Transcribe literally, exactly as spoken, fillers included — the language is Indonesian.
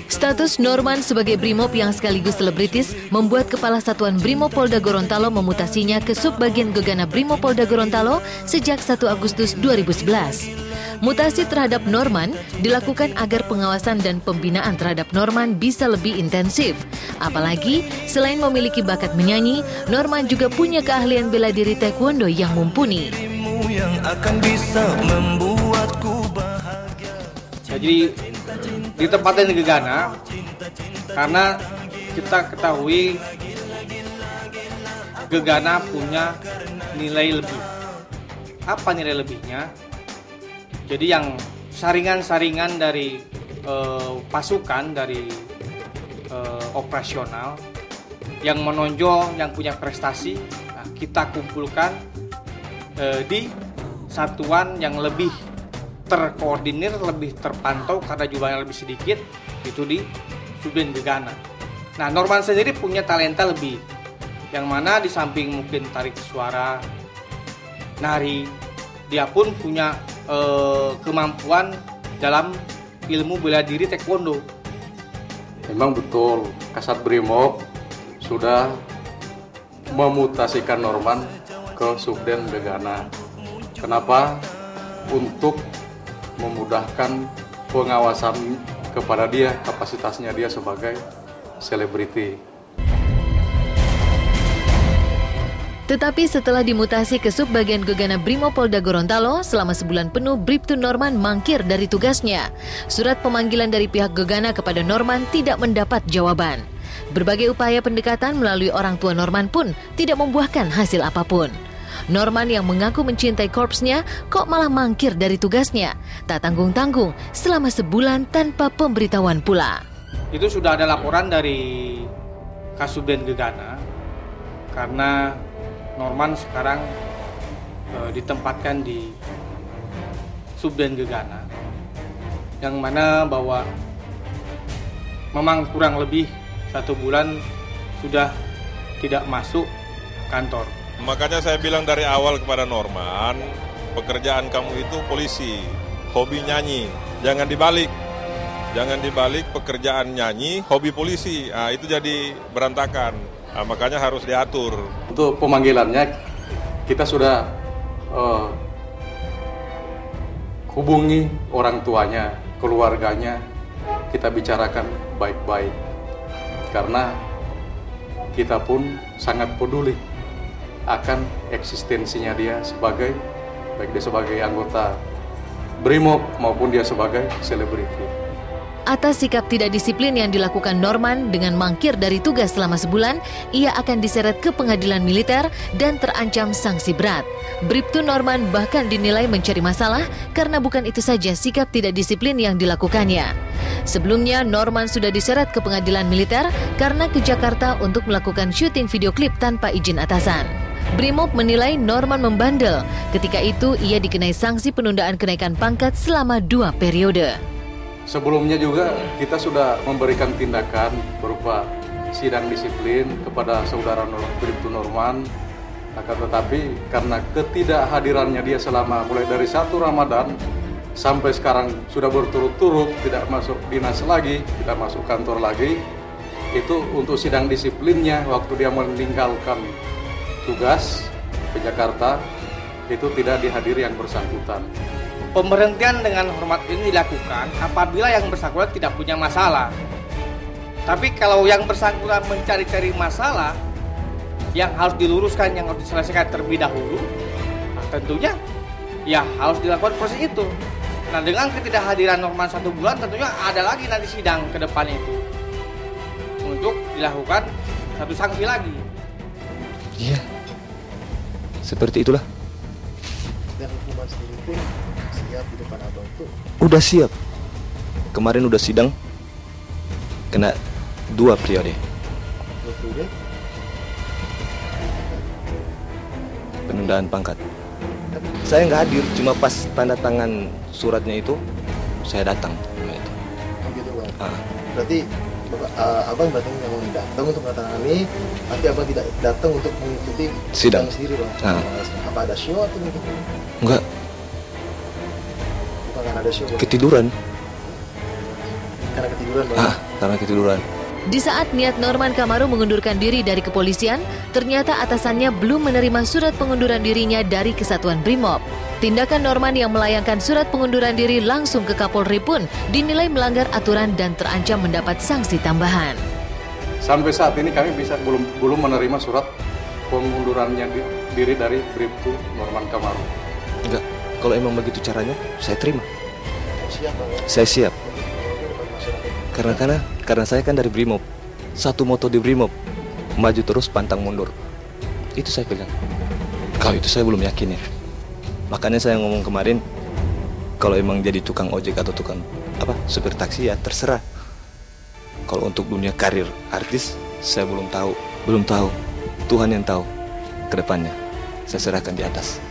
Status Norman sebagai Brimob yang sekaligus selebritis membuat Kepala Satuan Brimob Polda Gorontalo memutasinya ke Subbagian Gegana Brimob Polda Gorontalo sejak satu Agustus dua ribu sebelas. Mutasi terhadap Norman dilakukan agar pengawasan dan pembinaan terhadap Norman bisa lebih intensif. Apalagi, selain memiliki bakat menyanyi, Norman juga punya keahlian bela diri taekwondo yang mumpuni. Jadi ditempatkan di Gegana karena kita ketahui Gegana punya nilai lebih. Apa nilai lebihnya? Jadi yang saringan-saringan dari eh, pasukan dari eh, operasional yang menonjol, yang punya prestasi, nah, kita kumpulkan eh, di satuan yang lebih terkoordinir, lebih terpantau karena jumlahnya lebih sedikit, itu di Subdin Gegana. Nah, Norman sendiri punya talenta lebih, yang mana di samping mungkin tarik suara, nari, dia pun punya eh, kemampuan dalam ilmu bela diri taekwondo. Memang betul, Kasat Brimob sudah memutasikan Norman ke Subden Gegana. Kenapa? Untuk memudahkan pengawasan kepada dia, kapasitasnya dia sebagai selebriti. Tetapi setelah dimutasi ke Subbagian Gegana Brimob Polda Gorontalo, selama sebulan penuh Bribtu Norman mangkir dari tugasnya. Surat pemanggilan dari pihak Gegana kepada Norman tidak mendapat jawaban. Berbagai upaya pendekatan melalui orang tua Norman pun tidak membuahkan hasil apapun. Norman yang mengaku mencintai korpsnya kok malah mangkir dari tugasnya. Tak tanggung-tanggung selama sebulan tanpa pemberitahuan pula. Itu sudah ada laporan dari Kasubden Gegana karena Norman sekarang e, ditempatkan di Subden Gegana, yang mana bahwa memang kurang lebih satu bulan sudah tidak masuk kantor. Makanya saya bilang dari awal kepada Norman, pekerjaan kamu itu polisi, hobi nyanyi, jangan dibalik. Jangan dibalik pekerjaan nyanyi, hobi polisi, nah, itu jadi berantakan. Nah, makanya harus diatur. Untuk pemanggilannya, kita sudah uh, hubungi orang tuanya, keluarganya, kita bicarakan baik-baik. Karena kita pun sangat peduli akan eksistensinya dia sebagai, baik dia sebagai anggota Brimob maupun dia sebagai selebriti. Atas sikap tidak disiplin yang dilakukan Norman dengan mangkir dari tugas selama sebulan, ia akan diseret ke pengadilan militer dan terancam sanksi berat. Bribtu Norman bahkan dinilai mencari masalah karena bukan itu saja sikap tidak disiplin yang dilakukannya. Sebelumnya, Norman sudah diseret ke pengadilan militer karena ke Jakarta untuk melakukan syuting video klip tanpa izin atasan. Brimob menilai Norman membandel. Ketika itu, ia dikenai sanksi penundaan kenaikan pangkat selama dua periode. Sebelumnya juga kita sudah memberikan tindakan berupa sidang disiplin kepada saudara Bribtu Norman. Akan tetapi karena ketidakhadirannya dia selama mulai dari satu Ramadan sampai sekarang sudah berturut-turut tidak masuk dinas lagi, tidak masuk kantor lagi, itu untuk sidang disiplinnya waktu dia meninggalkan tugas ke Jakarta itu tidak dihadiri yang bersangkutan. Pemberhentian dengan hormat ini dilakukan apabila yang bersangkutan tidak punya masalah. Tapi kalau yang bersangkutan mencari-cari masalah yang harus diluruskan, yang harus diselesaikan terlebih dahulu, nah tentunya ya harus dilakukan proses itu. Nah, dengan ketidakhadiran Norman satu bulan, tentunya ada lagi nanti sidang ke depan itu untuk dilakukan satu sanksi lagi. Iya, seperti itulah. Dan hukuman sendiri pun siap di depan abang tuh? Udah siap. Kemarin udah sidang, kena dua periode. Dua periode? Penundaan pangkat. Saya nggak hadir, cuma pas tanda tangan suratnya itu, saya datang. Nah, itu. Oh gitu bang. Ah. Berarti uh, abang berarti memang datang untuk menandatangani, tapi abang tidak datang untuk mengikuti sidang, sidang sendiri bang. Ah. Apa ada show atau begitu? Enggak. Bukan ada show bang. Ketiduran. Karena ketiduran. ketiduran, Bang. Ah, karena ketiduran. Di saat niat Norman Kamaru mengundurkan diri dari kepolisian, ternyata atasannya belum menerima surat pengunduran dirinya dari Kesatuan Brimob. Tindakan Norman yang melayangkan surat pengunduran diri langsung ke Kapolri pun dinilai melanggar aturan dan terancam mendapat sanksi tambahan. Sampai saat ini kami bisa belum belum menerima surat pengundurannya di, diri dari Bribtu Norman Kamaru. Enggak, kalau emang begitu caranya, saya terima. Siap, Bang. Saya siap. Karena karena karena saya kan dari Brimob. Satu moto di Brimob, maju terus pantang mundur. Itu saya pegang. Kalau itu saya belum yakin ya. Makanya saya ngomong kemarin, kalau emang jadi tukang ojek atau tukang apa supir taksi ya terserah. Kalau untuk dunia karir artis, saya belum tahu, belum tahu. Tuhan yang tahu ke depannya. Saya serahkan di atas.